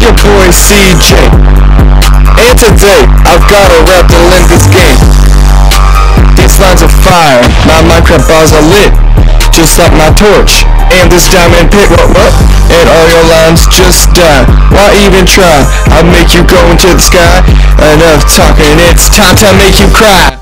your boy CJ, and today I've gotta rap to end this game. These lines are fire, my Minecraft bars are lit, just like my torch, and this diamond pit, what? And all your lines just die, why even try? I'll make you go into the sky. Enough talking, it's time to make you cry.